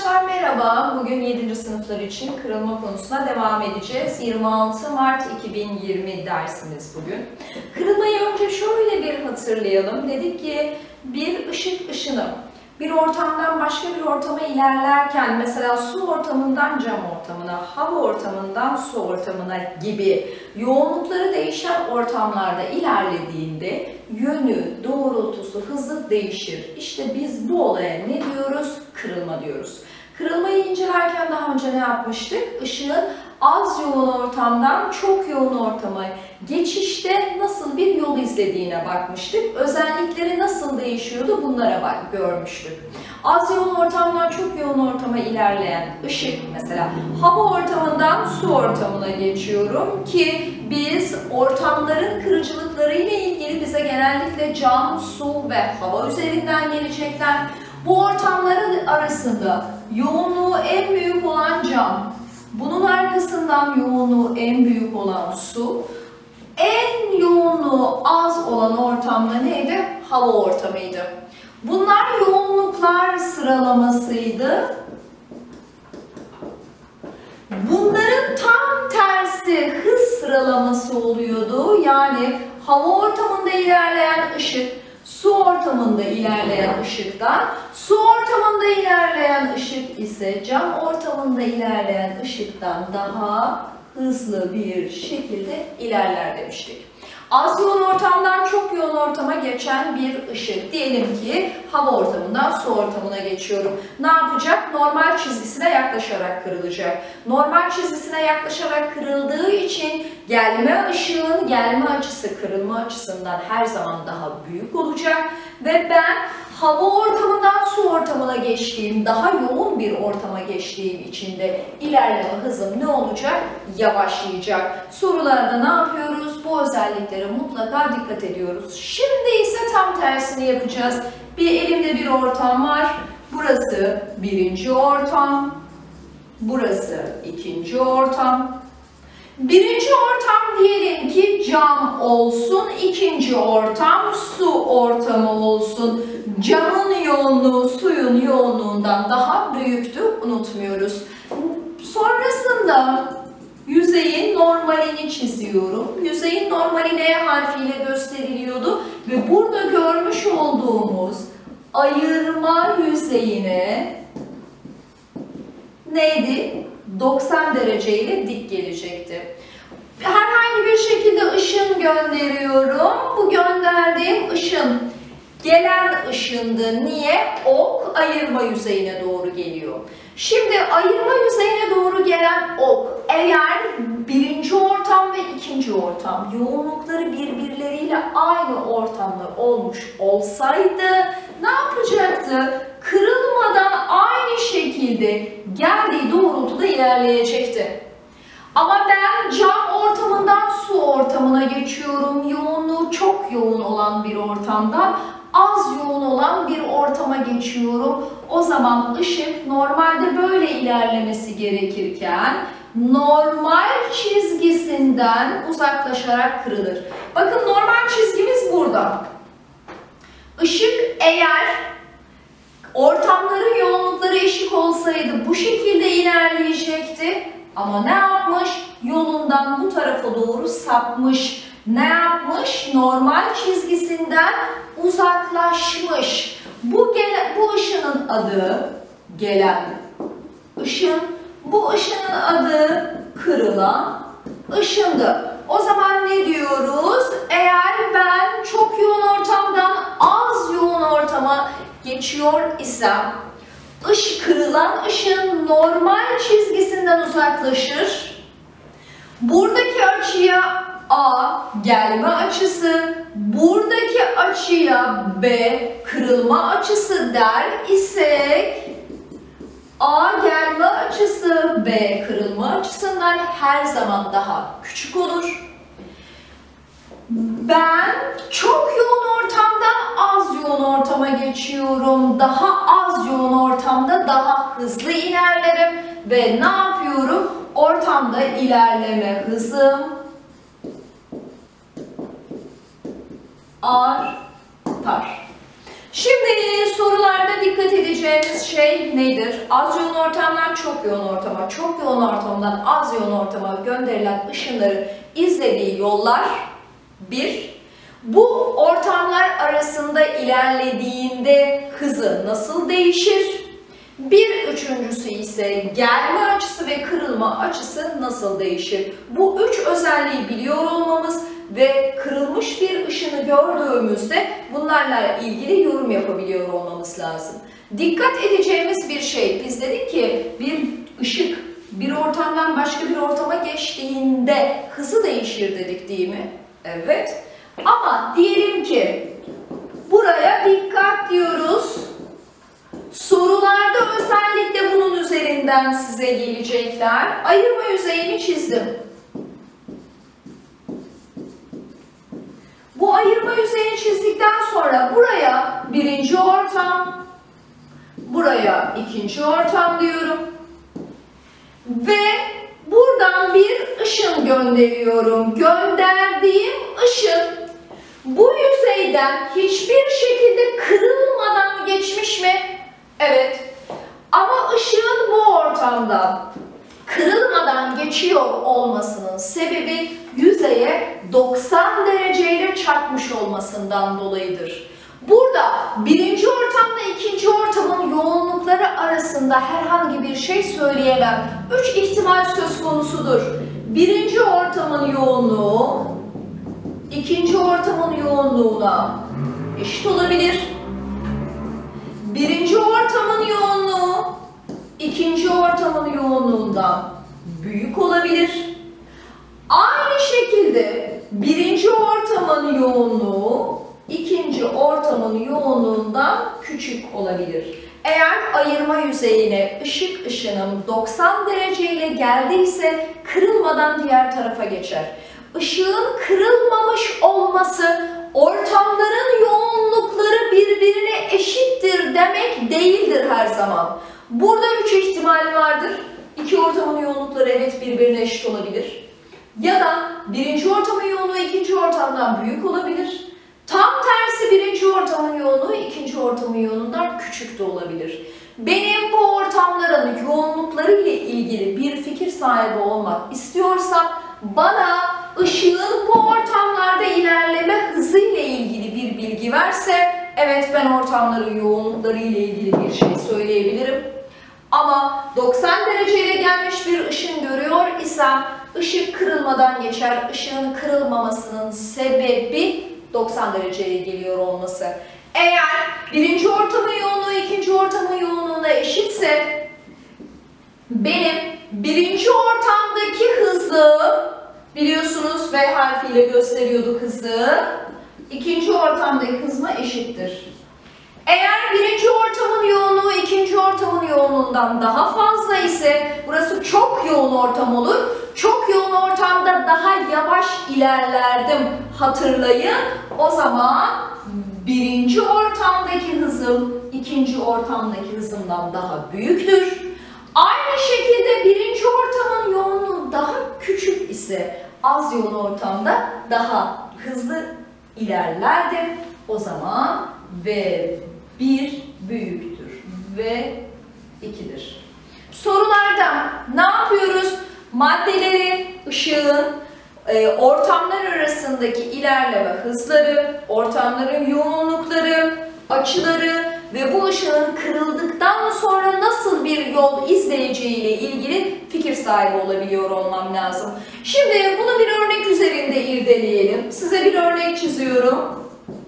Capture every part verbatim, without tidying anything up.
Arkadaşlar merhaba. Bugün yedinci sınıflar için kırılma konusuna devam edeceğiz. yirmi altı Mart iki bin yirmi dersimiz bugün. Kırılmayı önce şöyle bir hatırlayalım. Dedik ki bir ışık ışını bir ortamdan başka bir ortama ilerlerken, mesela su ortamından cam ortamına, hava ortamından su ortamına gibi yoğunlukları değişen ortamlarda ilerlediğinde yönü, doğrultusu, hızı değişir. İşte biz bu olaya ne diyoruz? Kırılma diyoruz. Kırılmayı incelerken daha önce ne yapmıştık? Işığın az yoğun ortamdan çok yoğun ortama geçişte nasıl bir yol izlediğine bakmıştık. Özellikleri nasıl değişiyordu bunlara bak görmüştük. Az yoğun ortamdan çok yoğun ortama ilerleyen ışık, mesela hava ortamından su ortamına geçiyorum ki biz ortamların kırıcılıkları ile ilgili bize genellikle cam, su ve hava üzerinden gelecekler. Bu ortamların arasında yoğunluğu en büyük olan cam, bunun arkasından yoğunluğu en büyük olan su, en yoğunluğu az olan ortamda neydi? Hava ortamıydı. Bunlar yoğunluklar sıralamasıydı. Bunların tam tersi hız sıralaması oluyordu. Yani hava ortamında ilerleyen ışık, su ortamında ilerleyen ışıktan, su ortamında ilerleyen ışık ise cam ortamında ilerleyen ışıktan daha hızlı bir şekilde ilerler demiştik. Az yoğun ortamdan çok yoğun ortama geçen bir ışık. Diyelim ki hava ortamından su ortamına geçiyorum. Ne yapacak? Normal çizgisine yaklaşarak kırılacak. Normal çizgisine yaklaşarak kırıldığı için gelme ışığın gelme açısı kırılma açısından her zaman daha büyük olacak. Ve ben hava ortamından su ortamına geçtiğim, daha yoğun bir ortama geçtiğim için de ilerleme hızım ne olacak? Yavaşlayacak. Sorularda ne yapıyoruz? Bu özelliklere mutlaka dikkat ediyoruz. Şimdi ise tam tersini yapacağız. Bir elimde bir ortam var. Burası birinci ortam. Burası ikinci ortam. Birinci ortam diyelim ki cam olsun, ikinci ortam su ortamı olsun. Camın yoğunluğu suyun yoğunluğundan daha büyüktü, unutmuyoruz. Sonrasında yüzeyin normalini çiziyorum. Yüzeyin normali N harfiyle gösteriliyordu ve burada görmüş olduğumuz ayırma yüzeyine neydi? doksan derece ile dik gelecekti. Herhangi bir şekilde ışın gönderiyorum. Bu gönderdiğim ışın gelen ışındı. Niye? Ok ayırma yüzeyine doğru geliyor. Şimdi ayırma yüzeyine doğru gelen ok eğer birinci ortam ve ikinci ortam yoğunlukları birbirleriyle aynı ortamda olmuş olsaydı ne yapacaktı? Kırılmadan aynı şekilde geldiği doğrultuda ilerleyecekti. Ama ben cam ortamından su ortamına geçiyorum. Yoğunluğu çok yoğun olan bir ortamdan az yoğun olan bir ortama geçiyorum. O zaman ışık normalde böyle ilerlemesi gerekirken normal çizgisinden uzaklaşarak kırılır. Bakın normal çizgimiz burada. Işık eğer ortamların yoğunlukları eşit olsaydı bu şekilde ilerleyecekti. Ama ne yapmış? Yolundan bu tarafa doğru sapmış. Ne yapmış? Normal çizgisinden uzaklaşmış. Bu, gele, bu ışının adı gelen ışın. Bu ışının adı kırılan ışındı. O zaman ne diyoruz? Eğer ben çok yoğun ortamdan az yoğun ortama geçiyor isem, ış kırılan ışın normal çizgisinden uzaklaşır. Buradaki açıya A gelme açısı, buradaki açıya B kırılma açısı der isek, A gelme açısı B kırılma açısından her zaman daha küçük olur. Ben çok yoğun ortamdan az yoğun ortama geçiyorum. Daha az yoğun ortamda daha hızlı ilerlerim. Ve ne yapıyorum? Ortamda ilerleme hızım artar. Şimdi sorularda dikkat edeceğimiz şey nedir? Az yoğun ortamdan çok yoğun ortama, çok yoğun ortamdan az yoğun ortama gönderilen ışınları izlediği yollar bir. Bu ortamlar arasında ilerlediğinde hızı nasıl değişir? Bir üçüncüsü ise gelme açısı ve kırılma açısı nasıl değişir? Bu üç özelliği biliyor olmamız ve kırılmış bir ışını gördüğümüzde bunlarla ilgili yorum yapabiliyor olmamız lazım. Dikkat edeceğimiz bir şey, biz dedik ki bir ışık bir ortamdan başka bir ortama geçtiğinde hızı değişir dedik değil mi? Evet. Ama diyelim ki buraya dikkat diyoruz. Sorularda özellikle bunun üzerinden size gelecekler. Ayırma yüzeyini çizdim. Bu ayırma yüzeyini çizdikten sonra buraya birinci ortam, buraya ikinci ortam diyorum. Ve buradan bir ışın gönderiyorum. Gönderdiğim ışın bu yüzeyden hiçbir şekilde kırılmadan geçmiş mi? Evet. Ama ışığın bu ortamda kırılmadan geçiyor olmasının sebebi yüzeye doksan dereceyle çarpmış olmasından dolayıdır. Burada birinci ortamla ikinci ortamın yoğunlukları arasında herhangi bir şey söyleyemem. Üç ihtimal söz konusudur. Birinci ortamın yoğunluğu ikinci ortamın yoğunluğuna eşit olabilir. Birinci ortamın yoğunluğu ikinci ortamın yoğunluğundan büyük olabilir. Aynı şekilde birinci ortamın yoğunluğu ikinci ortamın yoğunluğundan küçük olabilir. Eğer ayırma yüzeyine ışık ışınım doksan derece ile geldiyse kırılmadan diğer tarafa geçer. Işığın kırılmamış olması ortamların yoğunlukları birbirine eşittir demek değildir her zaman. Burada üç ihtimal vardır. İki ortamın yoğunlukları evet birbirine eşit olabilir. Ya da birinci ortamın yoğunluğu ikinci ortamdan büyük olabilir. Tam tersi birinci ortamın yoğunluğu ikinci ortamın yoğunluğundan küçük de olabilir. Benim bu ortamların yoğunlukları ile ilgili bir fikir sahibi olmak istiyorsam bana ışığın bu ortamlarda ilerleme hızı ile ilgili bir bilgi verse evet ben ortamların yoğunlukları ile ilgili bir şey söyleyebilirim. Ama doksan dereceyle gelmiş bir ışın görüyor isem ışık kırılmadan geçer. Işığın kırılmamasının sebebi doksan dereceye geliyor olması. Eğer birinci ortamın yoğunluğu ikinci ortamın yoğunluğuna eşitse benim birinci ortamdaki hızı biliyorsunuz V harfiyle gösteriyorduk hızı. İkinci ortamdaki hızıma eşittir. Eğer birinci ortamın yoğunluğu ikinci ortamın yoğunluğundan daha fazla ise burası çok yoğun ortam olur. Çok yoğun ortamda daha yavaş ilerlerdim hatırlayın. O zaman birinci ortamdaki hızım ikinci ortamdaki hızımdan daha büyüktür. Aynı şekilde birinci ortamın yoğunluğu daha küçük ise az yoğun ortamda daha hızlı ilerlerdim. O zaman V bir büyüktür. V ikidir. Sorularda ne yapıyoruz? Maddeleri, ışığın, e, ortamlar arasındaki ilerleme hızları, ortamların yoğunlukları, açıları ve bu ışığın kırıldıktan sonra nasıl bir yol izleyeceği ile ilgili fikir sahibi olabiliyor olmam lazım. Şimdi bunu bir örnek üzerinde irdeleyelim. Size bir örnek çiziyorum.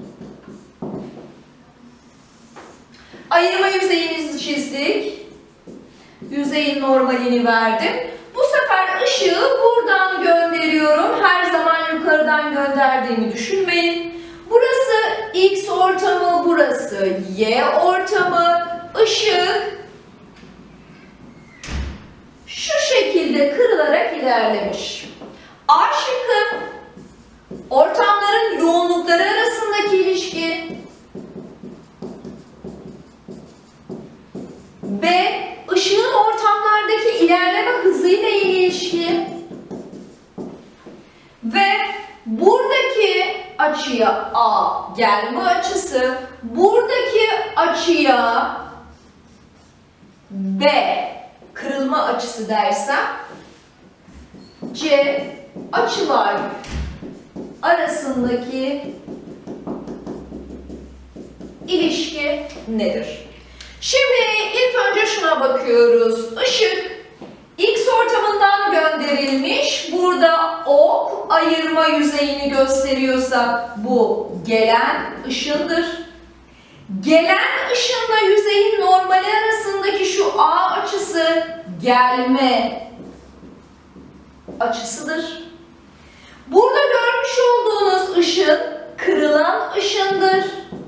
Ayırma yüzeyimizi çizdik. Yüzeyin normalini verdim. Bu sefer ışığı buradan gönderiyorum. Her zaman yukarıdan gönderdiğimi düşünmeyin. Burası X ortamı, burası Y ortamı. Işık şu şekilde kırılarak ilerlemiş. A şıkkı ortamların yoğunlukları arasındaki ilişki. B. Işığın ortamlardaki ilerleme hızıyla ilişki. Ve buradaki açıya açıya A gelme açısı, buradaki açıya B kırılma açısı dersem C açılar arasındaki ilişki nedir? Şimdi ilk önce şuna bakıyoruz. Işık X ortamından gönderilmiş. Burada ok ayırma yüzeyini gösteriyorsa bu gelen ışındır. Gelen ışınla yüzeyin normali arasındaki şu A açısı gelme açısıdır. Burada görmüş olduğunuz ışın kırılan ışındır.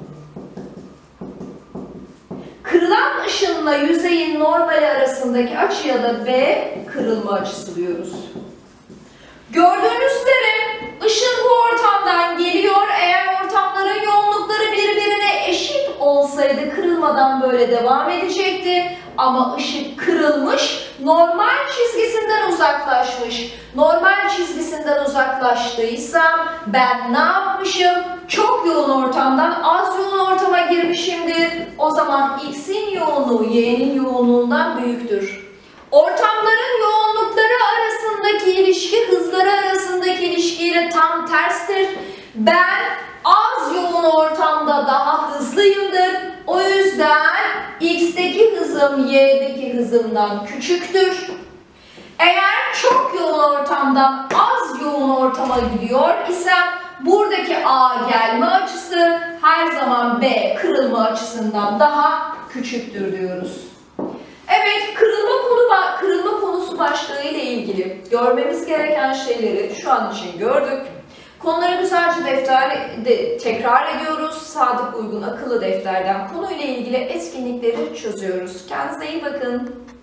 Kırılan ışınla yüzeyin normali arasındaki açıya da B kırılma açısı diyoruz. Gördüğünüz üzere ışın bu ortamdan geliyor. Eğer ortamların yoğunlukları birbirine eşit olsaydı kırılmadan böyle devam edecekti. Ama ışık kırılmış, normal çizgisinden uzaklaşmış. Normal çizgisinden uzaklaştıysam ben ne yapmışım? Çok yoğun ortamdan az yoğun ortama girmişimdir. O zaman X'in yoğunluğu Y'nin yoğunluğundan büyüktür. Ortamların yoğunlukları arasındaki ilişki hızları arasındaki ilişkiyle tam terstir. Ben az yoğun ortamda daha hızlıyımdır. O yüzden X'teki hızım Y'deki hızımdan küçüktür. Eğer çok yoğun ortamdan az yoğun ortama gidiyor isem buradaki A gelme açısı her zaman B kırılma açısından daha küçüktür diyoruz. Evet, kırılma, konu, kırılma konusu başlığı ile ilgili görmemiz gereken şeyleri şu an için gördük. Konuları güzelce defterde tekrar ediyoruz. Sadık Uygun akıllı defterden konuyla ilgili etkinlikleri çözüyoruz. Kendinize iyi bakın.